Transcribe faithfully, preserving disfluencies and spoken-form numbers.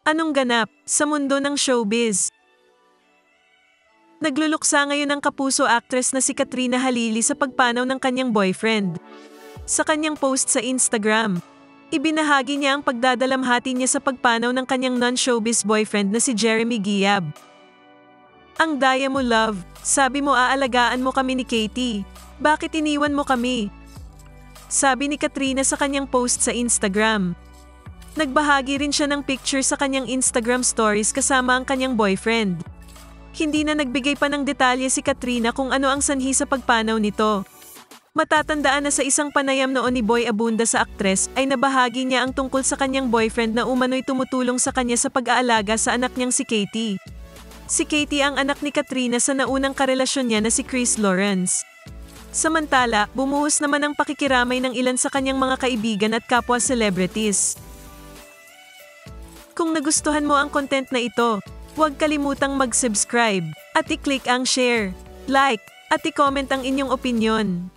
Anong ganap sa mundo ng showbiz? Nagluluksa ngayon ang kapuso actress na si Katrina Halili sa pagpanaw ng kanyang boyfriend. Sa kanyang post sa Instagram, ibinahagi niya ang pagdadalamhati niya sa pagpanaw ng kanyang non-showbiz boyfriend na si Jeremy Giab. Ang daya mo, love. Sabi mo aalagaan mo kami ni Katie. Bakit iniwan mo kami? Sabi ni Katrina sa kanyang post sa Instagram. Nagbahagi rin siya ng picture sa kanyang Instagram stories kasama ang kanyang boyfriend. Hindi na nagbigay pa ng detalye si Katrina kung ano ang sanhi sa pagpanaw nito. Matatandaan na sa isang panayam noon ni Boy Abunda sa aktres ay nabahagi niya ang tungkol sa kanyang boyfriend na umano'y tumutulong sa kanya sa pag-aalaga sa anak niyang si Katie. Si Katie ang anak ni Katrina sa naunang karelasyon niya na si Chris Lawrence. Samantala, bumuhos naman ang pakikiramay ng ilan sa kanyang mga kaibigan at kapwa celebrities. Kung nagustuhan mo ang content na ito, huwag kalimutang mag-subscribe at i-click ang share, like, at i-comment ang inyong opinyon.